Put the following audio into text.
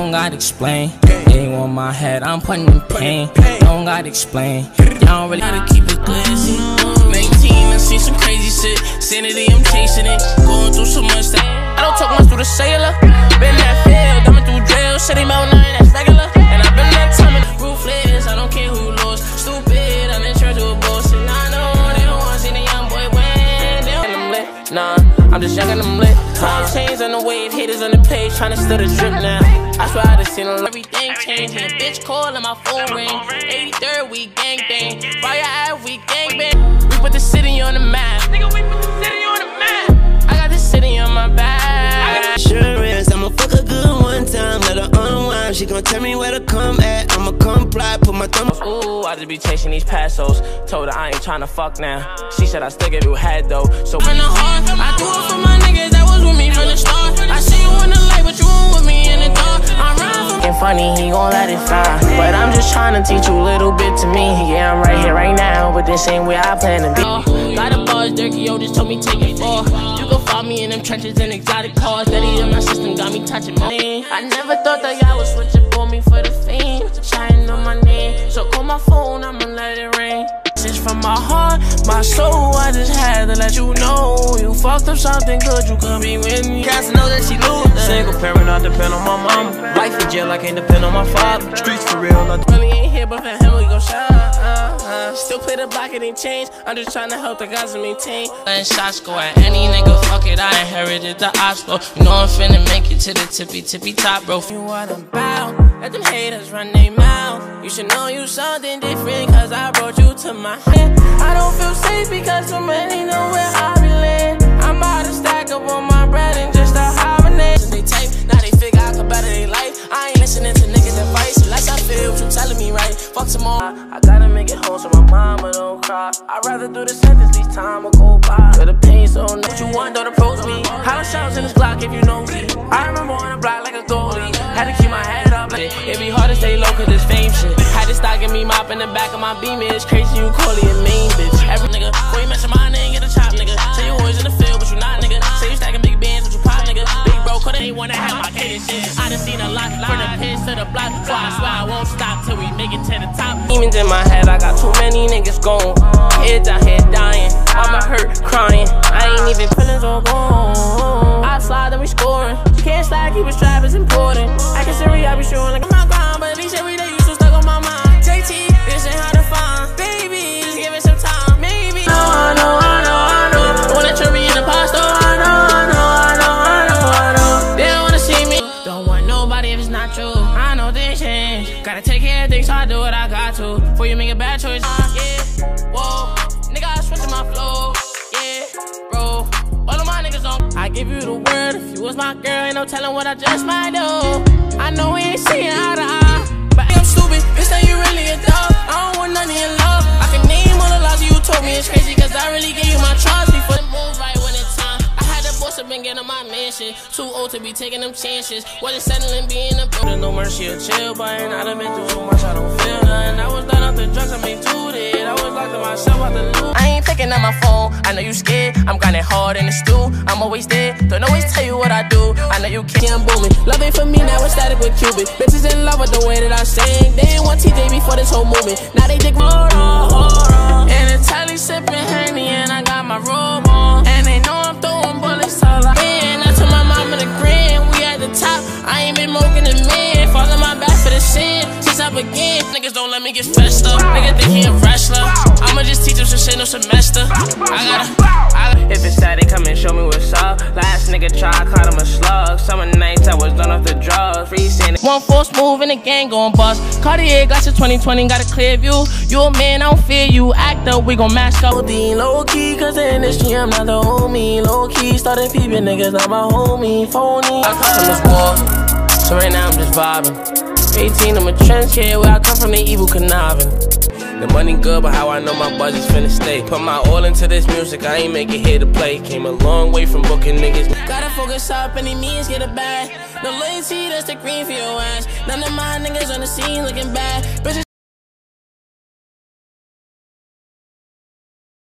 Don't gotta explain. They want my head, I'm putting in pain. Don't gotta explain. Y'all don't really gotta keep it good. 19 and see some crazy shit. Sanity, I'm chasing it. Going through so much that I don't talk much through the cellular. Been that field, coming through jail. Shit ain't about nothing that's regular. And I've been that time in ruthless. I don't care who lost. Stupid, I'm in church with bullshit. I know they don't wanna see the young boy win. They don't lit. Nah, I'm just young and I'm lit. Chains on the wave, haters on the page, tryna steal the drip now. I swear I just seen everything changing. Bitch calling my phone ring. 83rd we gang bang. Fire out we gang bang. We put the city on the map. Nigga, we put the city on the map. I got the city on my back. Sure is, I'ma fuck her good one time, let her unwind. She gon' tell me where to come at. I'ma comply, put my thumb. Ooh, I just be chasing these passos. Told her I ain't tryna fuck now. She said I still give you head though. So in the heart, I do it for my niggas that was with me from the start. I see you in the light, but you weren't with me in the dark. I'm riding for funny, he gon' let it fly. But I'm just tryna teach you a little bit to me. Yeah, I'm right here, right now, but this ain't where I plan to be. Got a buzz, Dirky, yo, just told me take it for. You gon' find me in them trenches in exotic cars. Daddy in my system got me touching me. I never thought that y'all would switch up on me for the fame. Chatting on my name, so call my phone, I'ma let it ring. It's from my heart, my soul, I just had to let you know. You fucked up something good, you could be with me. Cats know that she losing. Single parent, I depend on my mama. Life in jail, I can't depend on my father. Streets for real, I really ain't here, but for him we gon' shine. Still play the block, it ain't changed. I'm just tryna help the guys to maintain. Letting shots go at any nigga, fuck it, I inherited the Oslo. You know I'm finna make it to the tippy top, bro. You what I'm about, let them haters run their mouth. You should know you something different, cause I brought you to my head. I don't feel safe because too many know where I relate. I'm about to stack up on my bread and just a hibernate. They type, now they figure I could better their life. I ain't listening to niggas' advice unless I feel what you telling me right. Fuck tomorrow, I gotta make it home so my mama don't cry. I'd rather do the sentence, least time will go by. Feel the pain so now what you want, don't approach me. How the shells in this Glock if you know me. I remember on the block like a goalie. Had to keep my head up like it be hard to stay low cause this fame shit. Had to start getting me mop in the back of my beam. It's crazy you call it a main bitch. Every nigga, before you mention my name, get a chop nigga. Say you always in the field but you not nigga. Say you stacking big bands but you pop nigga. Big bro coulda ain't wanna have my kid and shit. I done seen a lot from the pits to the block. So I swear I won't stop till we make it to the top. Demons in my head, I got too many niggas gone. Kids out here dying, I'ma hurt crying. I ain't even feeling so gone. I slide then we scoring. Can't slide, keep it strap, it's important. I can see I be showing like I'm not gone, but at least every day you still stuck on my mind. JT, this ain't hard to find. Baby, just give it some time. Maybe I know. Wanna turn me into pasta. I know. They don't wanna see me. Don't want nobody if it's not true. I know things change. Gotta take care of things, so I do what I got to. Before you make a bad choice. Yeah, whoa. Nigga, I switched my flow. Yeah, bro. All of my niggas on. I give you the word. If you was my girl, ain't no telling what I just might do. I know we ain't seeing eye to eye, but I'm stupid. Bitch, that you really a dog. I don't want none of your love. I can name all the lies you told me. It's crazy, cause I really gave you my trust before the move right when it's time. I had the boss up and get on my mansion. Too old to be taking them chances. Wasn't settling being a building. No mercy or chill, but I done been through so much, I don't feel nothing. I was done off the drugs, I made two it. I was locked in myself out the loop. I ain't picking up my phone, I know you scared. I'm grinding hard in the stew. I'm always there, don't always tell you what I do. I know you can't booming. Love ain't for me, now it's static with Cuban. Bitches in love with the way that I sing. They ain't want TJ before this whole movement. Now they dig more. And the telly sipping Henny, and I got my robe on. And they know I'm throwing bullets till I win. I told my mama the grin, we at the top. I ain't been smoking the man, falling my back for the sin. Since I began, niggas don't let me get fessed up. Nigga think he a wrestler. I'ma just teach him some shit no semester. If it's sad, they come and show me what's up. Last nigga try, I caught him a slug. Summer nights, I was done off the drugs. Free saying one false move and the gang gon' bust. Cartier got your 2020, got a clear view. You a man, I don't fear you. Act up, we gon' mash up. Low key, cause the industry, I'm not the homie. Low key, started peeping niggas, not my homie. Phony, I come from this war, so right now I'm just vibing. 18, I'm a trench kid, where I come from, the evil conniving. The money good, but how I know my budget's finna stay. Put my all into this music, I ain't make it here to play. Came a long way from booking niggas. Gotta focus up, any means get it back. No loyalty, that's the green for your ass. None of my niggas on the scene looking bad. Bitches